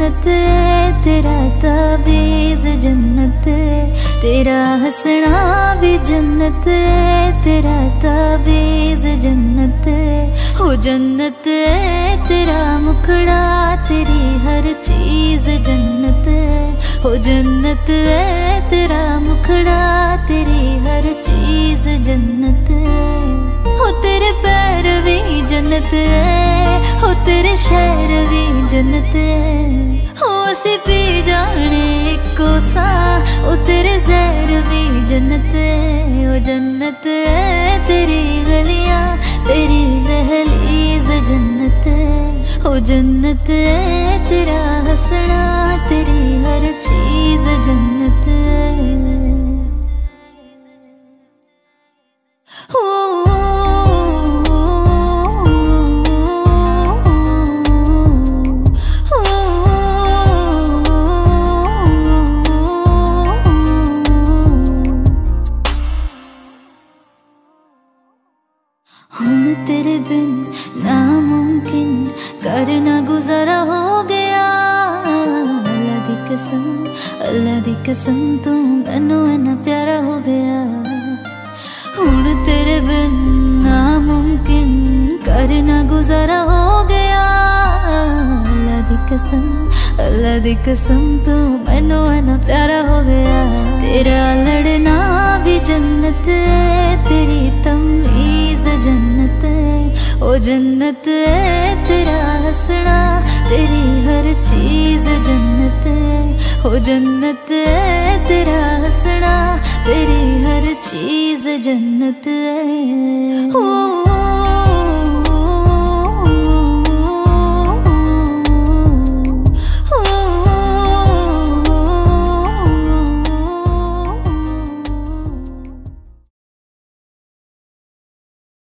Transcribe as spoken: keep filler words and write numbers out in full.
जन्नत है, तेरा ताबीज़ जन्नत है, तेरा हंसना भी जन्नत है, तेरा ताबीज़ जन्नत है। हो जन्नत है तेरा मुखड़ा, तेरी हर चीज़ जन्नत है। हो जन्नत है तेरा मुखड़ा, तेरी हर चीज़ जन्नत है। हो तेरे पैर भी जन्नत है, हो तेरे शहर भी जन्नत है। हो असी पी जाने को सा, ओ तेरे जहर भी जन्नत है। ओ जन्नत है तेरी गलियां, तेरी दहलीज जन्नत है। ओ जन्नत है तेरा हंसना, तेरी हर चीज जन्नत है। हुन तेरे बिन नामुमकिन करना गुजारा हो गया। अल्लाह दी कसम, अल्लाह दी कसम तू मैनू इन्ना प्यारा हो गया। हुन तेरे बिन नामुमकिन करना गुजारा हो गया। अल्लाह दी कसम, अल्लाह दी कसम तू मैनू इन्ना प्यारा हो गया। तेरा लड़ना भी जन्नत है, तेरी तमीज़ जन्नत है। ओ जन्नत है तेरा हंसना, तेरी हर चीज़ जन्नत है। ओ जन्नत है तेरा हंसना, तेरी हर चीज़ जन्नत है।